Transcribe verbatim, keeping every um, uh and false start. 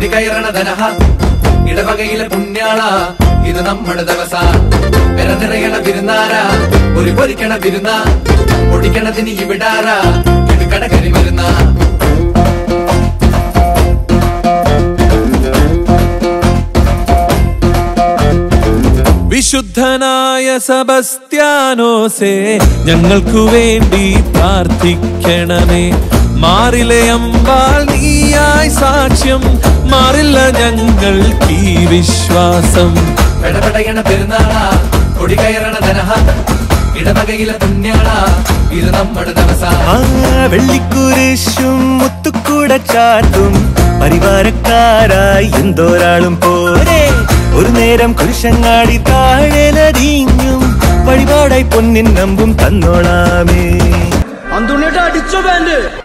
കൊടി കയറണ ധനഹ ഇടവകയിലെ പുണ്യാള ഇത് നമ്മുടെ ദിവസ പെര നിറയണ വിരുന്നാര ഒരു പൊരിക്കണ വിരുന്ന പൊടിക്കണതിന് ഇവിടാര ഇടുക്കട കരി വരുന്ന വിശുദ്ധനായ സെബസ്ത്യാനോസേ ഞങ്ങൾക്കു വേണ്ടി പ്രാർത്ഥിക്കണമേ മാറിലെ അമ്പാൽ നീയായി സാക്ഷ്യം മാറില്ല ഞങ്ങൾക്ക് ഈ വിശ്വാസം പെടപെടയണ പെരുന്നാള കൊടി കയറണ ധനഹ ഇടവകയിലെ പുണ്യാള ഇത് നമ്മുടെ ദിവസ വെള്ളിക്കുരിശും മുത്തുക്കൂട ചാത്തും പരിവാരക്കാരായി എന്തോരാളും പോരെ ഒരു നേരം കുരിശങ്ങാടി താഴെ നടിഞ്ഞും വഴിപാടായി പൊന്നിൻ നമ്പും തന്നോളാമേ അന്തുണ്ണിട്ട് അടിച്ചോ ബാൻഡ്